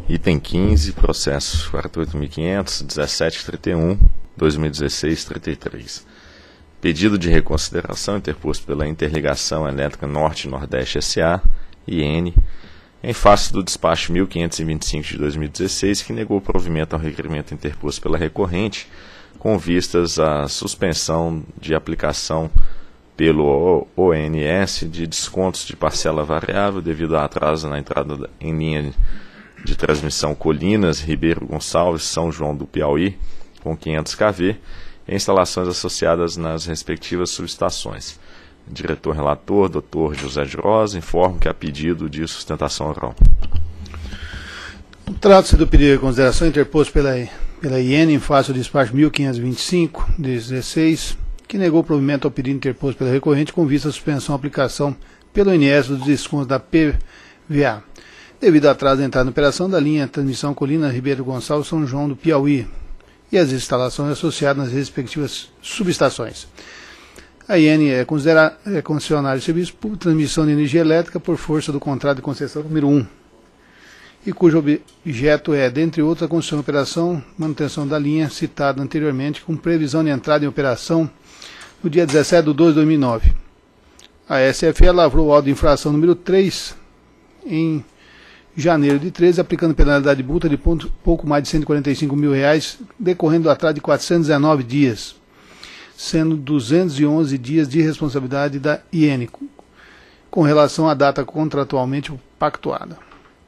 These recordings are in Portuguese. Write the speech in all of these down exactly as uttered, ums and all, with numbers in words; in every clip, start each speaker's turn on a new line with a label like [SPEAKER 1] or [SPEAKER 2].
[SPEAKER 1] Item quinze, processo quarenta e oito mil quinhentos, dezessete trinta e um, dois mil e dezesseis, trinta e três. Pedido de reconsideração interposto pela Interligação Elétrica Norte-Nordeste S A, I N, em face do despacho mil quinhentos e vinte e cinco de dois mil e dezesseis, que negou provimento ao requerimento interposto pela recorrente, com vistas à suspensão de aplicação pelo O N S de descontos de parcela variável devido a atraso na entrada em linha de transmissão Colinas, Ribeiro Gonçalves, São João do Piauí, com quinhentos quilovolts, e instalações associadas nas respectivas subestações. Diretor-relator, doutor José Jurosa, informo que há pedido de sustentação oral.
[SPEAKER 2] Trata-se do pedido de consideração interposto pela, pela I N em face do despacho mil quinhentos e vinte e cinco, de dezesseis, que negou provimento ao pedido interposto pela recorrente com vista à suspensão à aplicação pelo O N S dos descontos da P V A, devido ao atraso da entrada em operação da linha transmissão Colina Ribeiro Gonçalves São João do Piauí e as instalações associadas nas respectivas subestações. A I N é, considera, é concessionária de serviço por transmissão de energia elétrica por força do contrato de concessão número um, e cujo objeto é, dentre outros, a construção e operação, manutenção da linha citada anteriormente, com previsão de entrada em operação no dia dezessete de doze de dois mil e nove. A S F E lavrou o auto de infração número três em janeiro de treze, aplicando penalidade de multa de ponto, pouco mais de cento e quarenta e cinco mil reais, decorrendo do atraso de quatrocentos e dezenove dias, sendo duzentos e onze dias de responsabilidade da I N, com relação à data contratualmente pactuada.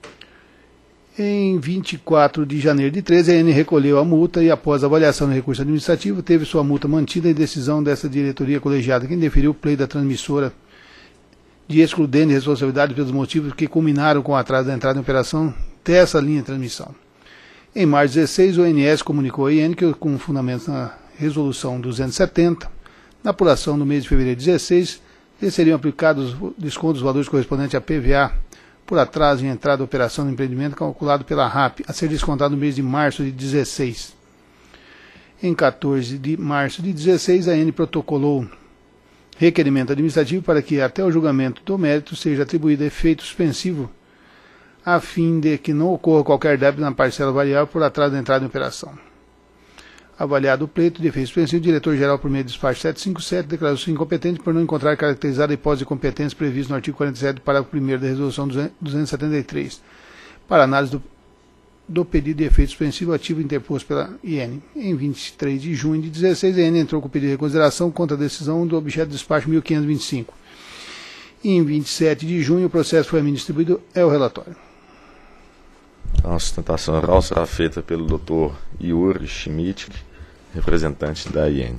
[SPEAKER 2] Em vinte e quatro de janeiro de treze, a I N recolheu a multa e, após avaliação do recurso administrativo, teve sua multa mantida em decisão dessa diretoria colegiada, que indeferiu o pleito da transmissora de excludente responsabilidade pelos motivos que culminaram com o atraso da entrada em operação dessa linha de transmissão. Em março de dezesseis, o O N S comunicou à I N que, com fundamentos na resolução duzentos e setenta, na apuração do mês de fevereiro de dezesseis, lhe seriam aplicados descontos dos valores correspondentes à P V A por atraso em entrada em operação do empreendimento calculado pela R A P, a ser descontado no mês de março de dezesseis. Em quatorze de março de dezesseis, a I N protocolou requerimento administrativo para que, até o julgamento do mérito, seja atribuído efeito suspensivo, a fim de que não ocorra qualquer débito na parcela variável por atraso da entrada em operação. Avaliado o pleito de efeito suspensivo, o diretor-geral, por meio do despacho setecentos e cinquenta e sete, declarou-se incompetente por não encontrar caracterizada a hipótese de competência prevista no artigo quarenta e sete do parágrafo primeiro da resolução duzentos e setenta e três, para análise do, do pedido de efeito suspensivo ativo interposto pela I N. Em vinte e três de junho de dezesseis, a I N entrou com o pedido de reconsideração contra a decisão do objeto do despacho mil quinhentos e vinte e cinco. E em vinte e sete de junho, o processo foi a mim distribuído. É o relatório.
[SPEAKER 1] A sustentação oral será feita pelo doutor Yuri Schmidt, representante da I N.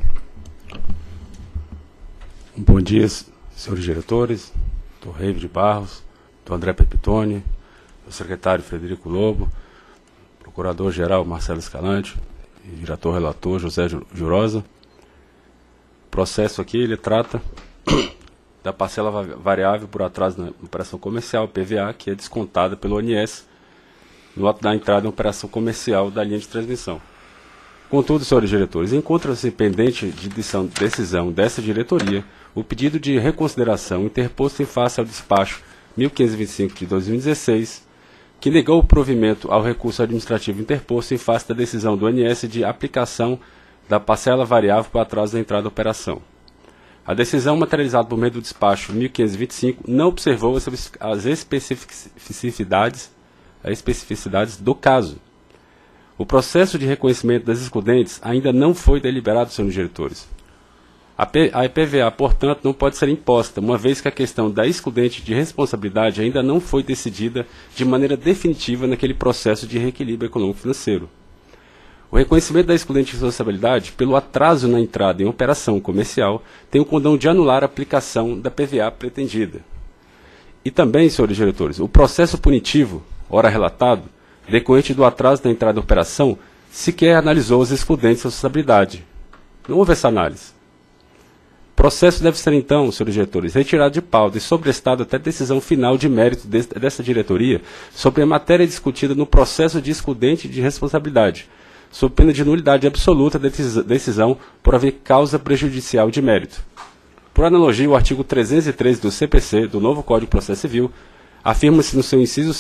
[SPEAKER 3] Bom dia, senhores diretores, doutor Reive de Barros, doutor André Pepitone, o secretário Frederico Lobo, procurador-geral Marcelo Escalante e diretor-relator José Jurosa. O processo aqui, ele trata da parcela variável por atraso na operação comercial, P V A, que é descontada pelo O N S no ato da entrada em operação comercial da linha de transmissão. Contudo, senhores diretores, encontra-se pendente de decisão, decisão dessa diretoria o pedido de reconsideração interposto em face ao despacho mil quinhentos e vinte e cinco de dois mil e dezesseis, que negou o provimento ao recurso administrativo interposto em face da decisão do O N S de aplicação da parcela variável para atraso da entrada da operação. A decisão materializada por meio do despacho mil quinhentos e vinte e cinco não observou as especificidades, as especificidades do caso. O processo de reconhecimento das excludentes ainda não foi deliberado, senhores diretores. A, P, a P V A, portanto, não pode ser imposta, uma vez que a questão da excludente de responsabilidade ainda não foi decidida de maneira definitiva naquele processo de reequilíbrio econômico-financeiro. O reconhecimento da excludente de responsabilidade, pelo atraso na entrada em operação comercial, tem o condão de anular a aplicação da P V A pretendida. E também, senhores diretores, o processo punitivo, ora relatado, decorrente do atraso da entrada em operação, sequer analisou as excludentes de responsabilidade. Não houve essa análise. O processo deve ser, então, senhores diretores, retirado de pauta e sobrestado até decisão final de mérito de, dessa diretoria sobre a matéria discutida no processo de excludente de responsabilidade, sob pena de nulidade absoluta da decisão por haver causa prejudicial de mérito. Por analogia, o artigo trezentos e treze do C P C, do novo Código de Processo Civil, afirma-se no seu inciso cinco,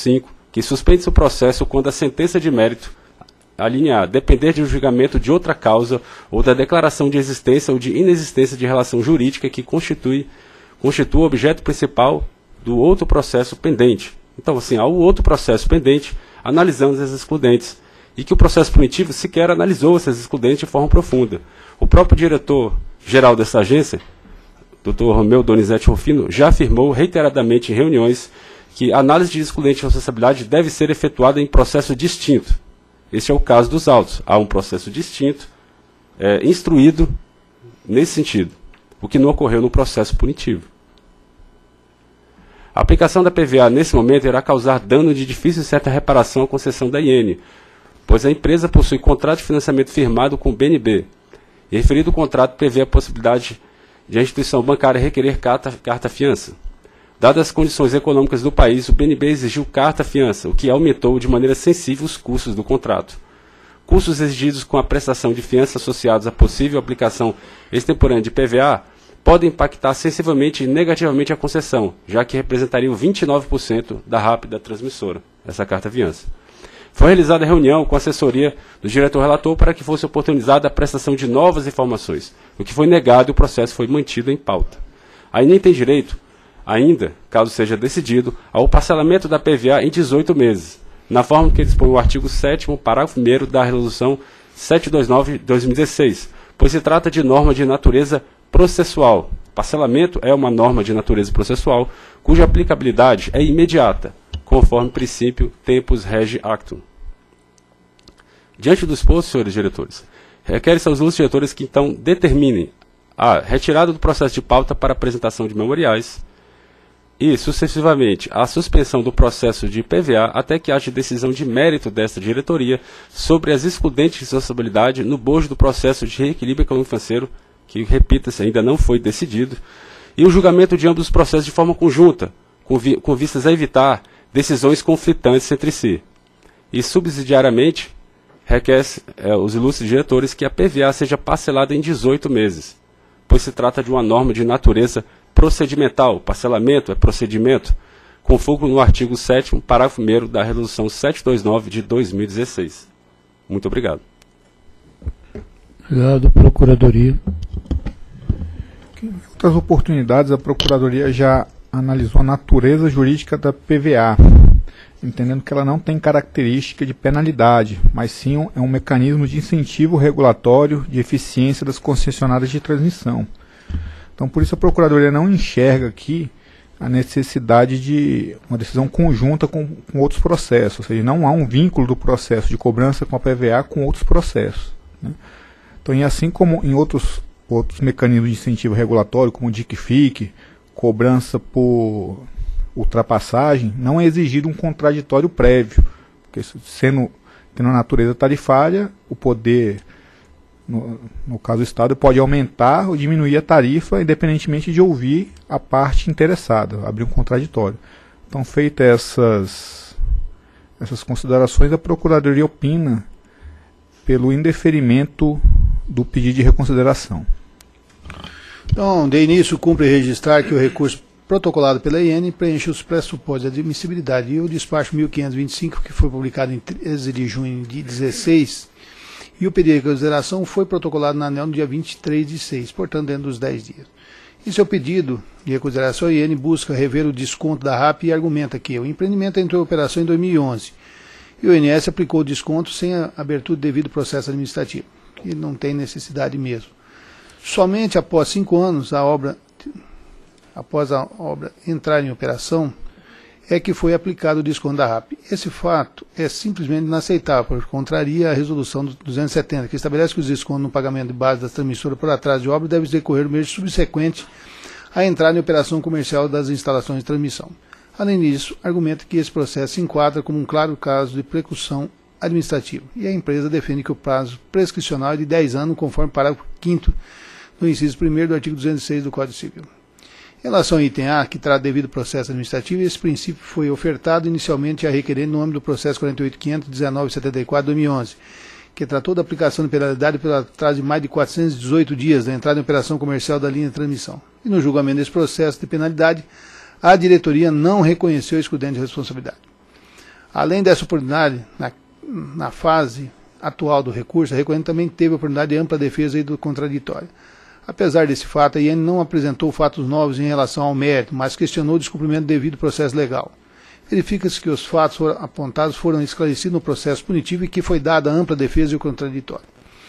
[SPEAKER 3] que suspende-se o processo quando a sentença de mérito, a linha A, depender de um julgamento de outra causa ou da declaração de existência ou de inexistência de relação jurídica que constitui, constitua o objeto principal do outro processo pendente. Então, assim, há um outro processo pendente, analisamos as excludentes, e que o processo punitivo sequer analisou essas excludentes de forma profunda. O próprio diretor-geral dessa agência, doutor Romeu Donizete Rufino, já afirmou reiteradamente em reuniões que a análise de excludente de responsabilidade deve ser efetuada em processo distinto. Este é o caso dos autos. Há um processo distinto, é, instruído nesse sentido, o que não ocorreu no processo punitivo. A aplicação da P V A nesse momento irá causar dano de difícil e certa reparação à concessão da I N, pois a empresa possui contrato de financiamento firmado com o B N B. E referido contrato prevê a possibilidade de a instituição bancária requerer carta, carta-fiança. Dadas as condições econômicas do país, o B N B exigiu carta-fiança, o que aumentou de maneira sensível os custos do contrato. Custos exigidos com a prestação de fiança associados à possível aplicação extemporânea de P V A podem impactar sensivelmente e negativamente a concessão, já que representariam vinte e nove por cento da R A P da transmissora, essa carta-fiança. Foi realizada a reunião com a assessoria do diretor-relator para que fosse oportunizada a prestação de novas informações, o que foi negado e o processo foi mantido em pauta. A Enem tem direito, ainda, caso seja decidido, ao parcelamento da P V A em dezoito meses, na forma que dispõe o artigo sétimo, parágrafo primeiro da Resolução setecentos e vinte e nove de dois mil e dezesseis, pois se trata de norma de natureza processual. Parcelamento é uma norma de natureza processual, cuja aplicabilidade é imediata, conforme o princípio tempus regi actum. Diante do exposto, senhores diretores, requer-se aos ilustres diretores que então determinem a retirada do processo de pauta para apresentação de memoriais e, sucessivamente, a suspensão do processo de P V A até que haja decisão de mérito desta diretoria sobre as excludentes de responsabilidade no bojo do processo de reequilíbrio econômico-financeiro, que, repita-se, ainda não foi decidido, e o julgamento de ambos os processos de forma conjunta, com, vi com vistas a evitar decisões conflitantes entre si. E, subsidiariamente, requer é, os ilustres diretores que a P V A seja parcelada em dezoito meses, pois se trata de uma norma de natureza procedimental. Parcelamento é procedimento, com foco no artigo sétimo, parágrafo primeiro da Resolução setecentos e vinte e nove de dois mil e dezesseis. Muito obrigado.
[SPEAKER 2] Obrigado, Procuradoria.
[SPEAKER 4] Em outras oportunidades, a Procuradoria já analisou a natureza jurídica da P V A, entendendo que ela não tem característica de penalidade, mas sim é um mecanismo de incentivo regulatório de eficiência das concessionárias de transmissão. Então, por isso a Procuradoria não enxerga aqui a necessidade de uma decisão conjunta com, com outros processos, ou seja, não há um vínculo do processo de cobrança com a P V A com outros processos, né? Então, e assim como em outros, outros mecanismos de incentivo regulatório, como o D I C F I C, cobrança por ultrapassagem, não é exigido um contraditório prévio, porque sendo tendo a natureza tarifária, o poder, no, no caso do Estado, pode aumentar ou diminuir a tarifa, independentemente de ouvir a parte interessada, abrir um contraditório. Então, feitas essas, essas considerações, a Procuradoria opina pelo indeferimento do pedido de reconsideração.
[SPEAKER 2] Então, de início, cumpre registrar que o recurso protocolado pela I N preenche os pressupostos de admissibilidade e o despacho mil quinhentos e vinte e cinco, que foi publicado em treze de junho de dezesseis, e o pedido de reconsideração foi protocolado na ANEEL no dia vinte e três de seis, portanto, dentro dos dez dias. Em seu pedido de reconsideração, a I N busca rever o desconto da R A P e argumenta que o empreendimento entrou em operação em dois mil e onze e o I N S aplicou o desconto sem a abertura do devido processo administrativo, que não tem necessidade mesmo. Somente após cinco anos, a obra, após a obra entrar em operação, é que foi aplicado o desconto da R A P. Esse fato é simplesmente inaceitável, porque contraria a resolução do duzentos e setenta, que estabelece que os descontos no pagamento de base das transmissoras por atraso de obra devem decorrer no mês subsequente à entrada em operação comercial das instalações de transmissão. Além disso, argumenta que esse processo se enquadra como um claro caso de precaução administrativa, e a empresa defende que o prazo prescricional é de dez anos, conforme o parágrafo quinto do inciso primeiro do artigo duzentos e seis do Código Civil. Em relação ao item A, que trata devido processo administrativo, esse princípio foi ofertado inicialmente a requerente no âmbito do processo quarenta e oito mil quinhentos e dezenove setenta e quatro de dois mil e onze, que tratou da aplicação de penalidade pelo atraso de mais de quatrocentos e dezoito dias da entrada em operação comercial da linha de transmissão. E no julgamento desse processo de penalidade, a diretoria não reconheceu a excludente de responsabilidade. Além dessa oportunidade, na, na fase atual do recurso, a recorrente também teve a oportunidade de ampla defesa e do contraditório. Apesar desse fato, a I N não apresentou fatos novos em relação ao mérito, mas questionou o descumprimento devido ao processo legal. Verifica-se que os fatos foram apontados foram esclarecidos no processo punitivo e que foi dada ampla defesa e o contraditório.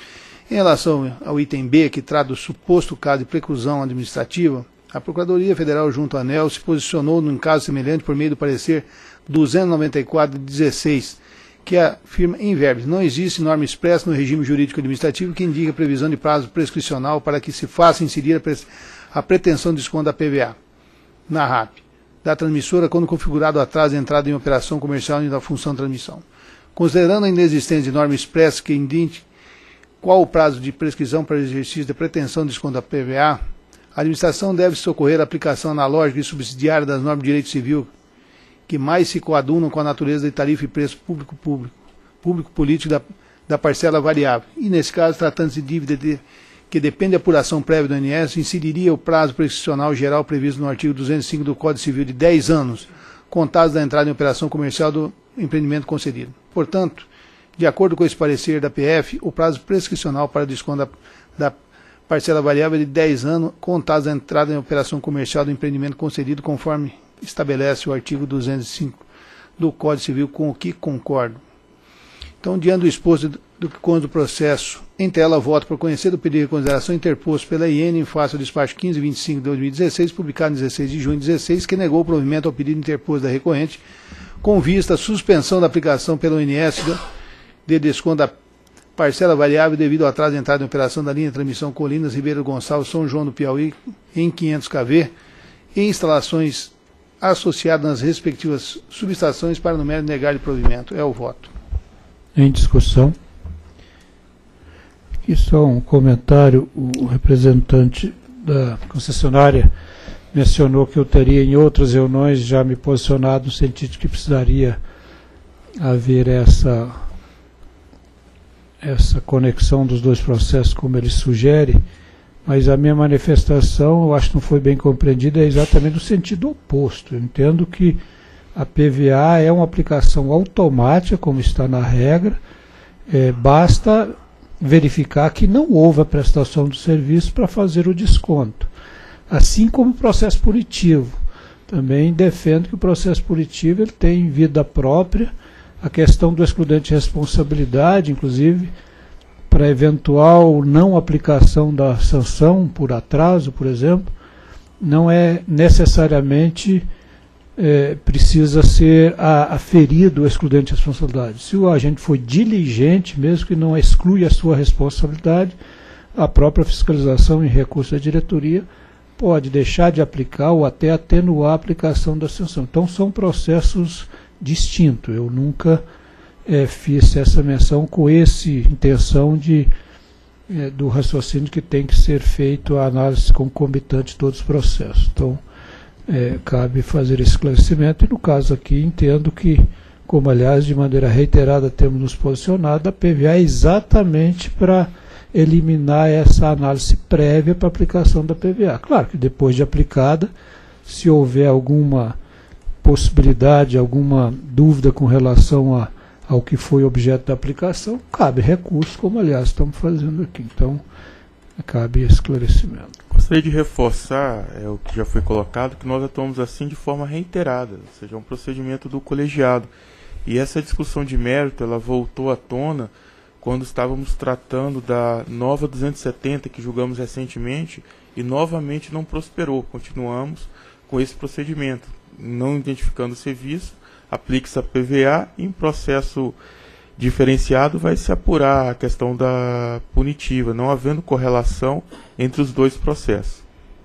[SPEAKER 2] Em relação ao item B, que trata do suposto caso de preclusão administrativa, a Procuradoria Federal junto à ANEEL se posicionou num caso semelhante por meio do parecer duzentos e noventa e quatro de dezesseis, que afirma em verbis: não existe norma expressa no regime jurídico administrativo que indique a previsão de prazo prescricional para que se faça inserir a, pre a pretensão de desconto da P V A na R A P da transmissora quando configurado o atraso de entrada em operação comercial e da função de transmissão. Considerando a inexistência de norma expressa que indique qual o prazo de prescrição para o exercício da pretensão de desconto da P V A, a administração deve socorrer a aplicação analógica e subsidiária das normas de direito civil que mais se coadunam com a natureza de tarifa e preço público-público, público-político da, da parcela variável. E, nesse caso, tratando-se de dívida de, que depende de apuração prévia do I N S, inceriria o prazo prescricional geral previsto no artigo duzentos e cinco do Código Civil de dez anos, contados da entrada em operação comercial do empreendimento concedido. Portanto, de acordo com esse parecer da P F, o prazo prescricional para desconto da, da parcela variável é de dez anos, contados da entrada em operação comercial do empreendimento concedido, conforme estabelece o artigo duzentos e cinco do Código Civil, com o que concordo. Então, diante do exposto do que consta do processo, em tela, voto por conhecer do pedido de reconsideração interposto pela I N em face ao despacho quinze vinte e cinco de dois mil e dezesseis, publicado em dezesseis de junho de dezesseis, que negou o provimento ao pedido interposto da recorrente, com vista à suspensão da aplicação pelo I N S de desconto da parcela variável devido ao atraso de entrada em operação da linha de transmissão Colinas, Ribeiro Gonçalves, São João do Piauí, em quinhentos quilovolts, e instalações associadas nas respectivas subestações para no mérito negar de provimento. É o voto.
[SPEAKER 5] Em discussão. Aqui só um comentário. O representante da concessionária mencionou que eu teria em outras reuniões já me posicionado no sentido de que precisaria haver essa, essa conexão dos dois processos, como ele sugere, mas a minha manifestação, eu acho que não foi bem compreendida, é exatamente no sentido oposto. Eu entendo que a P V A é uma aplicação automática, como está na regra, é, basta verificar que não houve a prestação do serviço para fazer o desconto. Assim como o processo punitivo. Também defendo que o processo punitivo ele tem vida própria, a questão do excludente de responsabilidade, inclusive, para eventual não aplicação da sanção por atraso, por exemplo, não é necessariamente é, precisa ser a, aferido o excludente de responsabilidade. Se o agente foi diligente, mesmo que não exclui a sua responsabilidade, a própria fiscalização em recurso da diretoria pode deixar de aplicar ou até atenuar a aplicação da sanção. Então são processos distintos. Eu nunca é, fiz essa menção com essa intenção de, é, do raciocínio que tem que ser feito a análise concomitante de todos os processos. Então, é, cabe fazer esse esclarecimento e, no caso aqui, entendo que, como aliás de maneira reiterada temos nos posicionado, a P V A é exatamente para eliminar essa análise prévia para aplicação da P V A. Claro que depois de aplicada, se houver alguma possibilidade, alguma dúvida com relação a, ao que foi objeto da aplicação, cabe recurso, como aliás estamos fazendo aqui. Então, cabe esclarecimento.
[SPEAKER 6] Gostaria de reforçar é, o que já foi colocado, que nós atuamos assim de forma reiterada, ou seja, é um procedimento do colegiado. E essa discussão de mérito, ela voltou à tona quando estávamos tratando da nova duzentos e setenta, que julgamos recentemente, e novamente não prosperou. Continuamos com esse procedimento. Não identificando o serviço, aplica-se a P V A e em processo diferenciado vai se apurar a questão da punitiva, não havendo correlação entre os dois processos.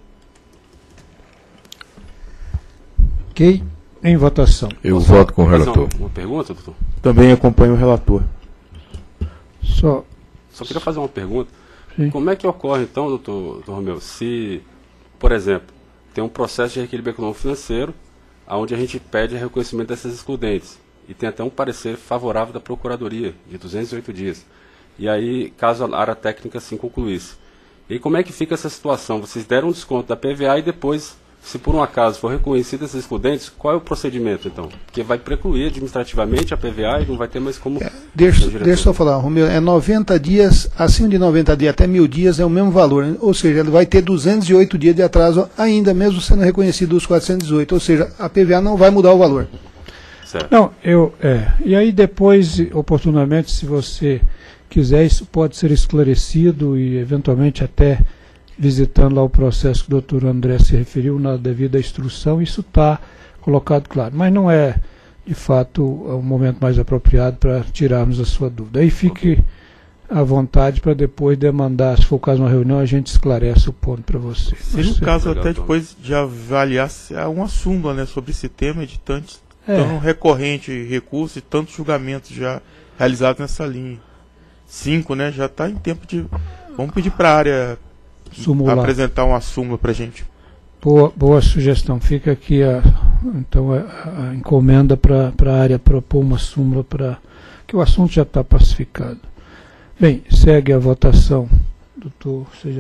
[SPEAKER 5] Ok. Em votação.
[SPEAKER 1] Eu Posso voto com o relator.
[SPEAKER 3] Uma, uma pergunta, doutor?
[SPEAKER 6] Também acompanho o relator.
[SPEAKER 5] Só,
[SPEAKER 3] Só queria fazer uma pergunta.
[SPEAKER 5] Sim.
[SPEAKER 3] Como é que ocorre, então, doutor, doutor Romeu, se, por exemplo, tem um processo de reequilíbrio econômico financeiro, onde a gente pede reconhecimento dessas excludentes, e tem até um parecer favorável da Procuradoria, de duzentos e oito dias. E aí, caso a área técnica assim concluísse. E como é que fica essa situação? Vocês deram um desconto da P V A e depois Se por um acaso for reconhecido esses excludentes, qual é o procedimento, então? Porque vai precluir administrativamente a P V A e não vai ter mais como...
[SPEAKER 2] É, deixa, deixa eu só falar, Romeu, é noventa dias, acima de noventa dias até mil dias é o mesmo valor, né? Ou seja, ele vai ter duzentos e oito dias de atraso ainda, mesmo sendo reconhecido os quatrocentos e dezoito, ou seja, a P V A não vai mudar o valor.
[SPEAKER 3] Certo.
[SPEAKER 5] Não, eu, é, e aí depois, oportunamente, se você quiser, isso pode ser esclarecido e eventualmente até visitando lá o processo que o doutor André se referiu na devida instrução, isso está colocado claro. Mas não é, de fato, o momento mais apropriado para tirarmos a sua dúvida. Aí fique à vontade para depois demandar, se for o caso de uma reunião, a gente esclarece o ponto para você.
[SPEAKER 6] Se no caso até depois de avaliar se há uma súmula, né, sobre esse tema de tantos,
[SPEAKER 5] É.
[SPEAKER 6] tão recorrente recurso e tantos julgamentos já realizados nessa linha. Cinco, né? Já está em tempo de... Vamos pedir para a área
[SPEAKER 5] Sumular.
[SPEAKER 6] apresentar uma súmula para a gente.
[SPEAKER 5] Boa, boa sugestão. Fica aqui a, então, a, a encomenda para a área propor uma súmula para que o assunto já está pacificado. Bem, segue a votação, doutor. Seja...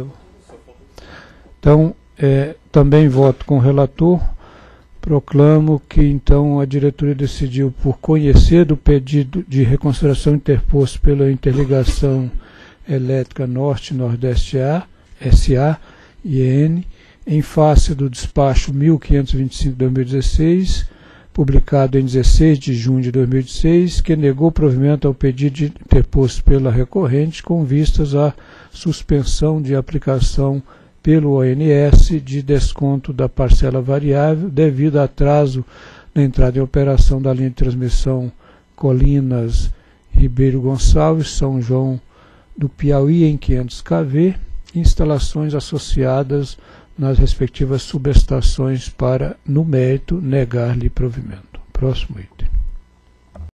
[SPEAKER 5] Então, é, também voto com o relator. Proclamo que, então, a diretoria decidiu por conhecer do pedido de reconsideração interposto pela Interligação Elétrica Norte-Nordeste S A I E N, em face do despacho mil quinhentos e vinte e cinco de dois mil e dezesseis, publicado em dezesseis de junho de dois mil e dezesseis, que negou provimento ao pedido de interposto pela recorrente com vistas à suspensão de aplicação pelo O N S de desconto da parcela variável devido a atraso na entrada em operação da linha de transmissão Colinas Ribeiro Gonçalves, São João do Piauí em quinhentos quilovolts, instalações associadas nas respectivas subestações para, no mérito, negar-lhe provimento. Próximo item.